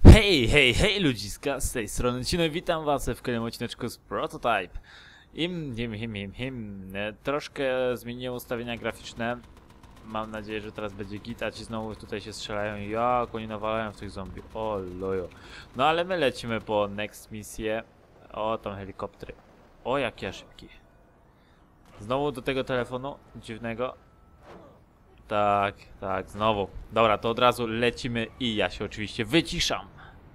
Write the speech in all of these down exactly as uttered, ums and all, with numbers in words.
Hej, hej, hej ludziska, z tej strony Cino, witam was w kolejnym odcineczku z Prototype. Im, im, im, im, im. E, troszkę zmieniłem ustawienia graficzne. Mam nadzieję, że teraz będzie git, a ci znowu tutaj się strzelają. Jak oni nawalają w tych zombie. O lojo. No ale my lecimy po next misję. O, tam helikoptery. O, jak ja szybki. Znowu do tego telefonu dziwnego. Tak, tak, znowu. Dobra, to od razu lecimy i ja się oczywiście wyciszam.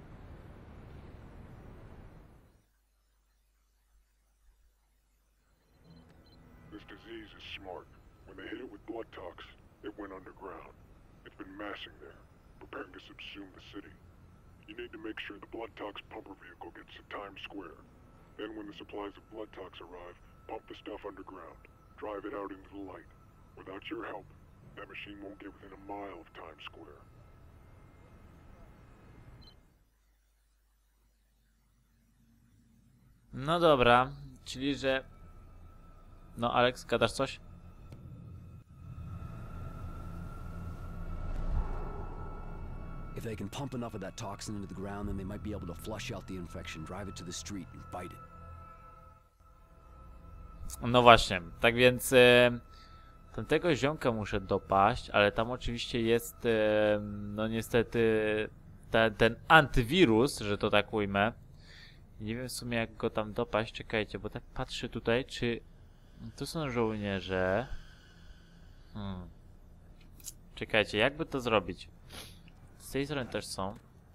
This disease is smart. When they hit it with blood tox, it went underground. It's been massing there, preparing to subsume the city. You need to make sure the blood tox pumper vehicle gets to Times Square. Then when the supplies of blood tox arrive, pump the stuff underground. Drive it out into the light. Without your help, that machine won't get within a mile of Times Square. No dobra, czyli że... No Alex, gadasz coś? If they can pump enough of that toxin into the ground, then they might be able to flush out the infection, drive it to the street and fight it. No właśnie, tak więc... E, tamtego ziomka muszę dopaść, ale tam oczywiście jest... E, no niestety... Te, ten antywirus, że to tak ujmę. Nie wiem w sumie jak go tam dopaść, czekajcie, bo tak patrzę tutaj, czy... Tu są żołnierze. Hmm. Czekajcie, jakby to zrobić? Z tej strony też są.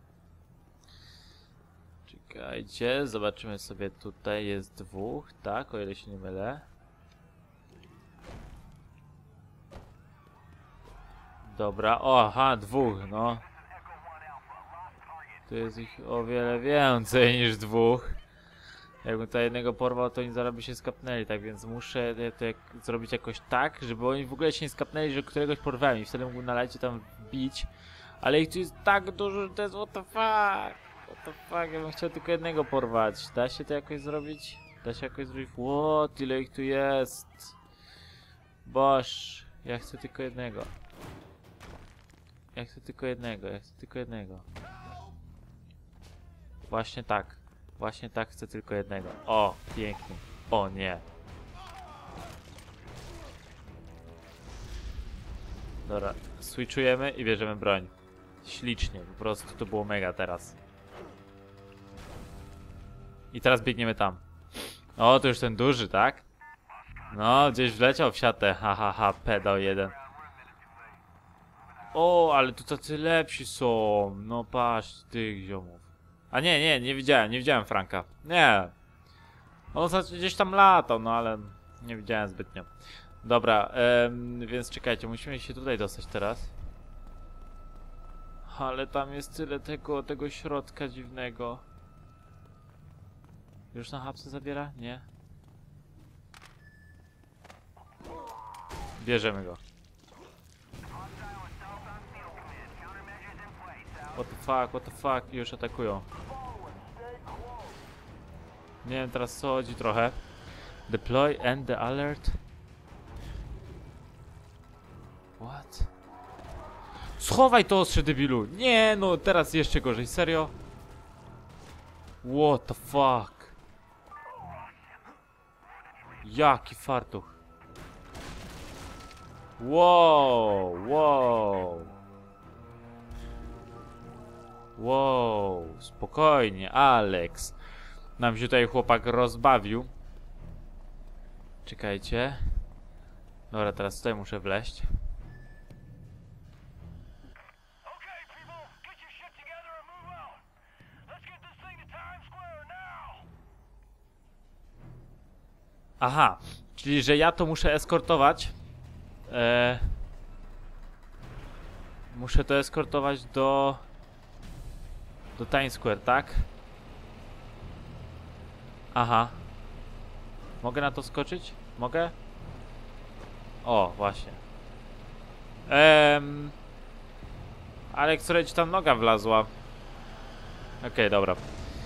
Czekajcie, zobaczymy sobie tutaj, jest dwóch, tak, o ile się nie mylę. Dobra, o, aha, dwóch, no. Tu jest ich o wiele więcej niż dwóch. Jakbym tutaj jednego porwał, to oni zaraz by się skapnęli, tak więc muszę to jak zrobić jakoś tak, żeby oni w ogóle się nie skapnęli, że któregoś porwałem i wtedy mógłbym na lecie tam bić. Ale ich tu jest tak dużo, że to jest what the fuck, what the fuck, ja bym chciał tylko jednego porwać. Da się to jakoś zrobić? Da się jakoś zrobić? What, ile ich tu jest? Boż, ja chcę tylko jednego. Ja chcę tylko jednego, ja chcę tylko jednego. Właśnie tak. Właśnie tak, chcę tylko jednego. O, pięknie. O nie. Dobra, switchujemy i bierzemy broń. Ślicznie, po prostu to było mega teraz. I teraz biegniemy tam. O, to już ten duży, tak? No, gdzieś wleciał w siatę. Ha, ha, ha, pedał jeden. O, ale tu tacy lepsi są. No patrz, tych ziomów. A nie, nie, nie widziałem, nie widziałem Franka. Nie. On gdzieś tam latał, no ale nie widziałem zbytnio. Dobra, em, więc czekajcie, musimy się tutaj dostać teraz. Ale tam jest tyle tego, tego środka dziwnego. Już na hapsy zabiera? Nie. Bierzemy go. What the fuck, what the fuck, już atakują. Nie wiem teraz co chodzi trochę. Deploy and the alert. What? Schowaj to ostrze, debilu! Nie no, teraz jeszcze gorzej, serio? What the fuck? Jaki fartuch. Wow, wow. Wow, spokojnie, Alex. Nam się tutaj chłopak rozbawił. Czekajcie. Dobra, teraz tutaj muszę wleźć. Aha, czyli że ja to muszę eskortować. Eee, muszę to eskortować do... Do Times Square, tak? Aha. Mogę na to skoczyć? Mogę? O, właśnie. Ehm... Ale której ci tam noga wlazła? Okej, okay, dobra.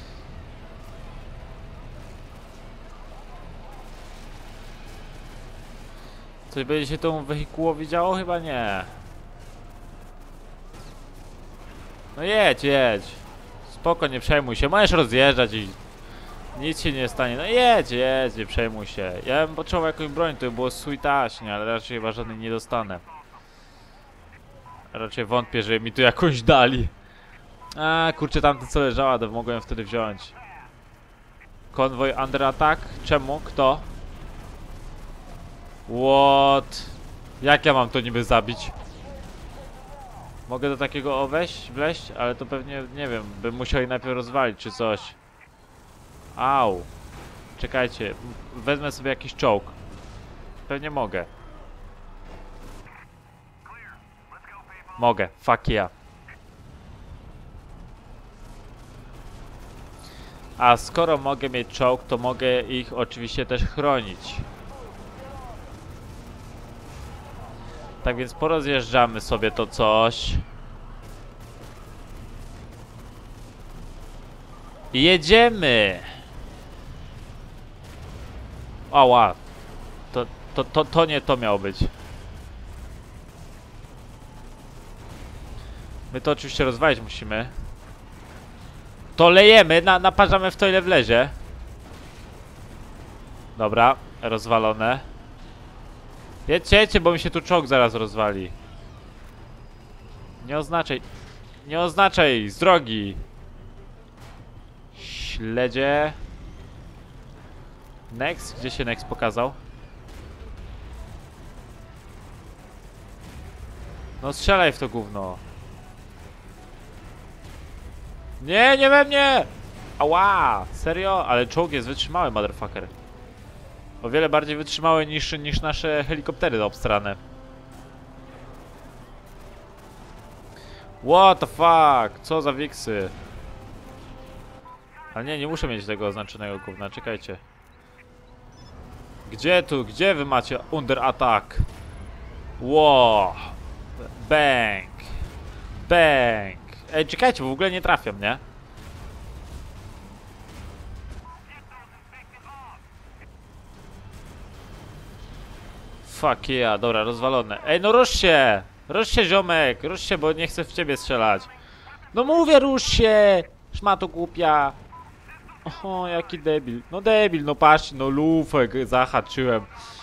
Coś będzie się temu wehikułowi działo? Chyba nie. No jedź, jedź. Spoko, nie przejmuj się. Możesz rozjeżdżać i nic się nie stanie. No jedź, jedź, nie przejmuj się. Ja bym potrzebował jakąś broń, to by było suitaśnie, ale raczej chyba żadnej nie dostanę. Raczej wątpię, że mi tu jakąś dali. A kurczę, tamte co leżała, to mogłem wtedy wziąć. Konwoj under attack? Czemu? Kto? What? Jak ja mam to niby zabić? Mogę do takiego o wejść, wleść? Ale to pewnie, nie wiem, bym musiał je najpierw rozwalić czy coś. Au. Czekajcie, wezmę sobie jakiś czołg. Pewnie mogę. Mogę, fuck yeah. A skoro mogę mieć czołg, to mogę ich oczywiście też chronić. Tak więc porozjeżdżamy sobie to coś. I jedziemy! Ała. To, to, to, to nie to miało być. My to oczywiście rozwalić musimy. To lejemy, na, naparzamy w to ile wlezie. Dobra, rozwalone. Jedźcie, jedźcie, bo mi się tu czołg zaraz rozwali. Nie oznaczaj. Nie oznaczaj, z drogi. Śledzie. Next? Gdzie się Next pokazał? No strzelaj w to gówno. Nie, nie we mnie! Ała! Serio? Ale czołg jest wytrzymały, motherfucker. O wiele bardziej wytrzymały niż, niż nasze helikoptery obstrane. What the fuck? Co za wiksy? Ale nie, nie muszę mieć tego oznaczonego gówna, czekajcie. Gdzie tu? Gdzie wy macie under attack? Wow! Bang! Bang! Ej, czekajcie, bo w ogóle nie trafiam, nie? Fuck yeah, dobra, rozwalone. Ej, no rusz się! Rusz się, ziomek! Rusz się, bo nie chcę w ciebie strzelać. No mówię, rusz się! Szmato głupia! Oho, jaki debil. No debil, no patrz, no lufek zahaczyłem.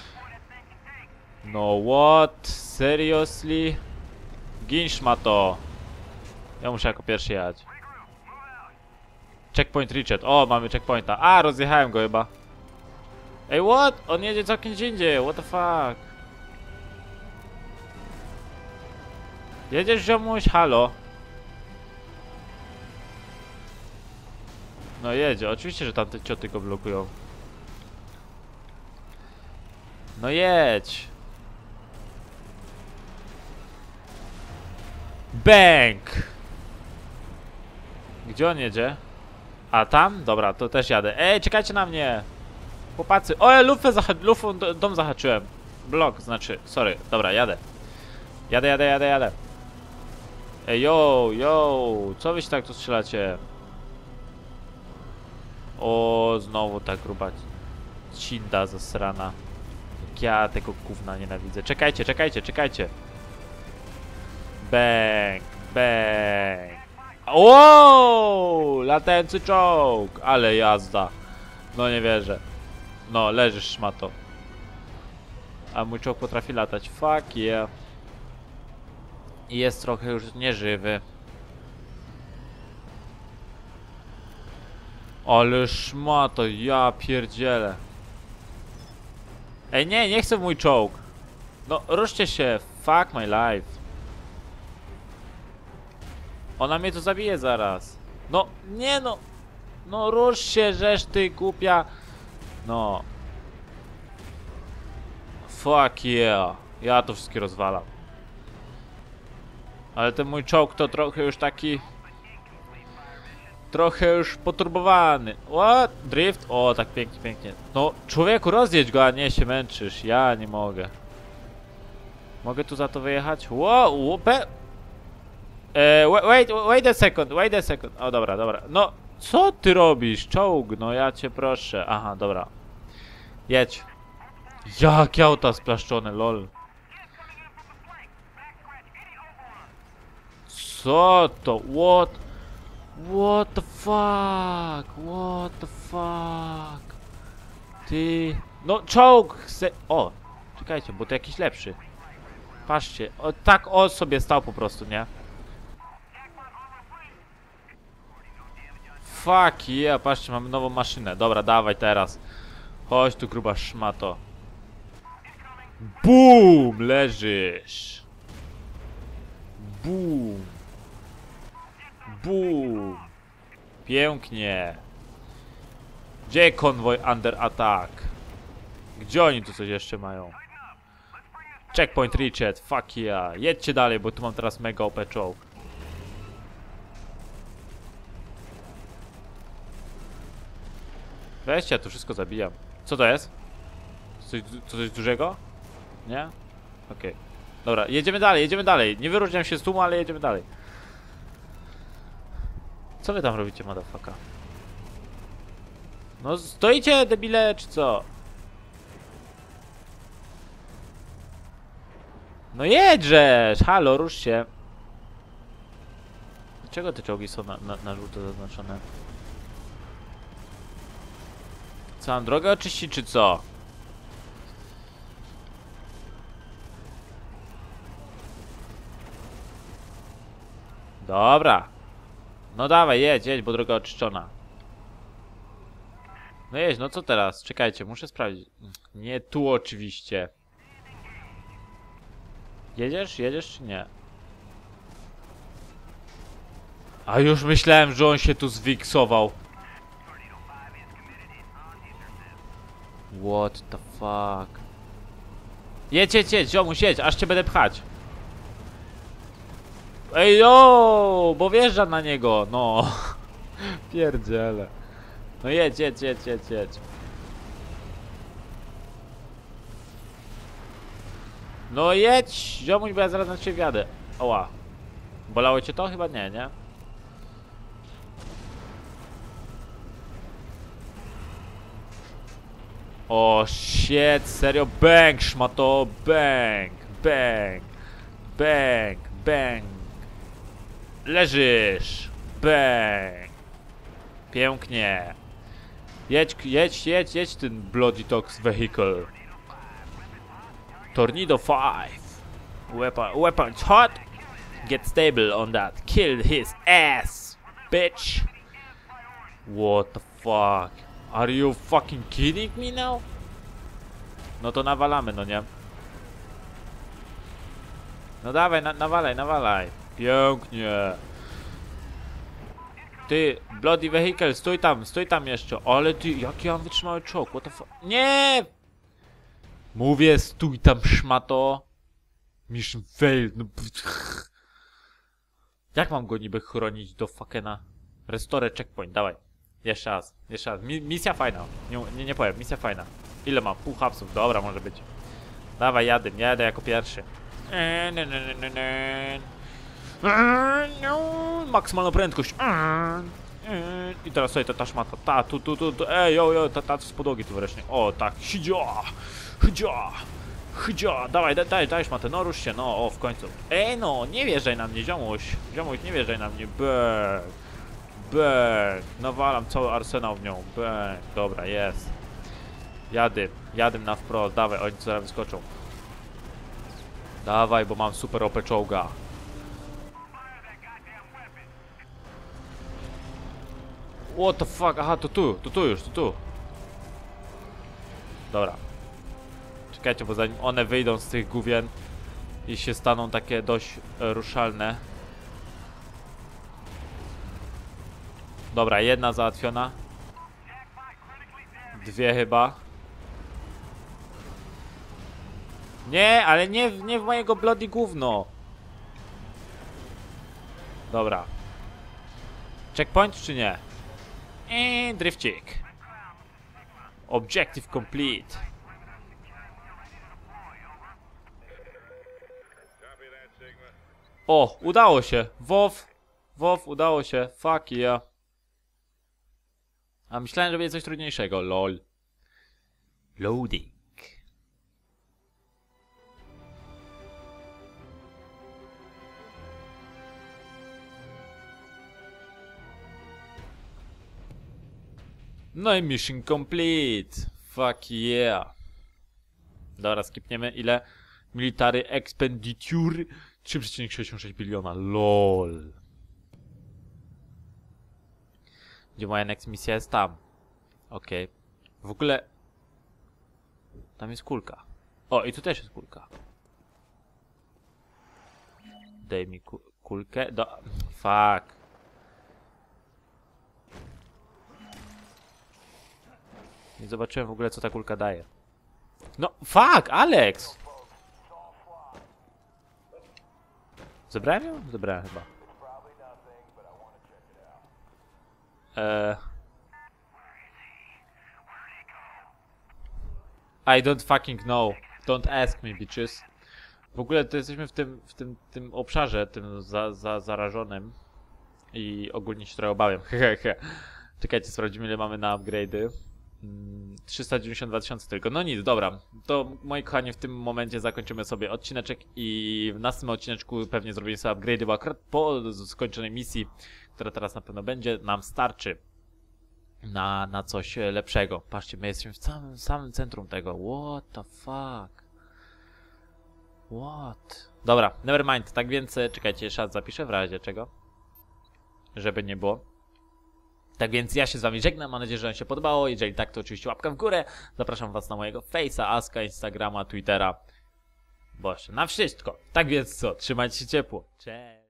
No what? Seriously? Gin szmato. Ja muszę jako pierwszy jechać. Checkpoint reached. O, mamy checkpointa. A, rozjechałem go chyba. Ej, what? On jedzie całkiem gdzie indziej. What the fuck? Jedziesz, ziomuś? Halo? No jedzie. Oczywiście, że tamte cioty go blokują. No jedź. Bang! Gdzie on jedzie? A tam? Dobra, to też jadę. Ej, czekajcie na mnie! Chłopacy. O, lufę, zaha lufą dom zahaczyłem. Blok, znaczy, sorry. Dobra, jadę. Jadę, jadę, jadę, jadę. Ej, yo, yo! Co wyście tak tu strzelacie? O, znowu ta gruba cinda zasrana. Jak ja tego gówna nienawidzę. Czekajcie, czekajcie, czekajcie. Bang, bang. Wow! Latający czołg! Ale jazda. No nie wierzę. No, leżysz, szmato. A mój czołg potrafi latać. Fuck yeah. I jest trochę już nieżywy. Ale szmato, ja pierdzielę. Ej, nie, nie chcę mój czołg. No, ruszcie się. Fuck my life. Ona mnie tu zabije zaraz. No, nie no. No rusz się, żeż ty głupia. No. Fuck yeah. Ja to wszystkie rozwalam. Ale ten mój czołg to trochę już taki... Trochę już poturbowany. What? Drift? O, tak pięknie, pięknie. No, człowieku, rozjedź go, a nie się męczysz. Ja nie mogę. Mogę tu za to wyjechać? Wow, pe... Eee, wait, wait a second, wait a second. O, dobra, dobra. No, co ty robisz? Czołg, no ja cię proszę. Aha, dobra. Jedź. Jakie auta splaszczone, lol. Co to? What? What the fuck? What the fuck? Ty... No, czołg chce... O! Czekajcie, bo to jakiś lepszy. Patrzcie, o, tak o sobie stał po prostu, nie? Fuck yeah, patrzcie, mamy nową maszynę. Dobra, dawaj teraz. Chodź tu, gruba szmato. Boom! Leżysz. Boom. Boom. Pięknie. Gdzie konwoj under attack? Gdzie oni tu coś jeszcze mają? Checkpoint reached, fuck yeah. Jedźcie dalej, bo tu mam teraz mega O P czołg. Weźcie, ja tu wszystko zabijam. Co to jest? Coś, coś dużego? Nie? Okej. Okay. Dobra, jedziemy dalej, jedziemy dalej. Nie wyróżniam się z tłumu, ale jedziemy dalej. Co wy tam robicie, motherfucker? No stoicie, debile, czy co? No jedrzesz! Halo, rusz się. Dlaczego te czołgi są na, na, na żółto zaznaczone? Co, mam drogę oczyścić, czy co? Dobra. No dawaj, jedź, jedź, bo droga oczyszczona. No jedź, no co teraz? Czekajcie, muszę sprawdzić. Nie tu oczywiście. Jedziesz? Jedziesz czy nie? A już myślałem, że on się tu zwiksował. What the fuck? Jedź, jedź, jedź, ziomuś, jedź, aż cię będę pchać. Ej, jo, bo wjeżdżam na niego, no. Pierdziele. No jedź, jedź, jedź, jedź, jedź. No jedź, ziomuś, bo ja zaraz na ciebie wjadę. Oła. Bolało cię to? Chyba nie, nie? O shit, serio, bang, szmato, bang, bang, bang, bang. Leżysz, bang. Pięknie. Jedź, jedź, jedź, jedź ten Bloody Tox Vehicle. Tornado five. Weapon, weapons hot. Get stable on that. Kill his ass, bitch. What the fuck? Are you fucking kidding me now? No to nawalamy, no nie? No dawaj, na, nawalaj, nawalaj. Pięknie. Ty, Bloody Vehicle, stój tam, stój tam jeszcze. Ale ty, jaki mam wytrzymały czołg, what the fuck? Nie! Mówię, stój tam, szmato. Mission failed, no. Jak mam go niby chronić do fuckena? Restore checkpoint, dawaj. Jeszcze raz, jeszcze raz. Mi misja fajna. Nie, nie, nie powiem, misja fajna. Ile mam? Pół hapsów, dobra, może być. Dawaj, jadę, jadę jako pierwszy. Maksymalna prędkość. I teraz sobie ta, ta szmata. Ta, tu, tu, tu, tu. Ej, jo, jo, ta, ta z podłogi tu wreszcie. O, tak. Hydzia, hydzia, hydzia. Dawaj, daj, daj, daj szmatę. No, rusz się, no, o, w końcu. Ej, no, nie wjeżdżaj na mnie, ziomuś. Ziomuś, nie wjeżdżaj na mnie. Bang. Bang. Nawalam cały arsenał w nią. Bang. Dobra, jest. Jadę, jadę na wprost. Dawaj, oni zaraz wyskoczą. Dawaj, bo mam super O P czołga. What the fuck? Aha, to tu, to tu już, to tu. Dobra. Czekajcie, bo zanim one wyjdą z tych gówien i się staną takie dość e, ruszalne. Dobra, jedna załatwiona. Dwie chyba. Nie, ale nie, nie w mojego bloody gówno. Dobra. Checkpoint czy nie? I drifcik. Objective complete. O, udało się. WoW. WoW, udało się. Fuck yeah. A myślałem, że będzie coś trudniejszego. Lol. Loading. No i mission complete. Fuck yeah. Dobra, skipniemy. Ile? Military expenditure trzy przecinek sześćdziesiąt sześć biliona. LOL. Gdzie moja next misja jest? Tam. Okej. Okay. W ogóle... Tam jest kulka. O, i tu też jest kulka. Daj mi ku kulkę. Do... Fuck. Nie zobaczyłem w ogóle, co ta kulka daje. No, fuck, Alex! Zebrałem ją? Zebrałem chyba. Eee... I don't fucking know. Don't ask me, bitches. W ogóle to jesteśmy w tym, w tym, tym obszarze, tym za, za, zarażonym. I ogólnie się trochę obawiam. Hehehe. Czekajcie, sprawdzimy, ile mamy na upgrade'y. trzysta dziewięćdziesiąt dwa tysiące tylko. No nic, dobra. To moi kochani, w tym momencie zakończymy sobie odcineczek i w następnym odcineczku pewnie zrobimy sobie upgrade'y, bo akurat po skończonej misji, która teraz na pewno będzie, nam starczy na, na coś lepszego. Patrzcie, my jesteśmy w samym, samym centrum tego. What the fuck? What? Dobra, never mind. Tak więc czekajcie, jeszcze raz zapiszę w razie czego, żeby nie było. Tak więc ja się z wami żegnam, mam nadzieję, że wam się podobało. Jeżeli tak, to oczywiście łapka w górę. Zapraszam was na mojego Face'a, Aska, Instagrama, Twittera. Bo jeszcze na wszystko. Tak więc co, trzymajcie się ciepło. Cześć.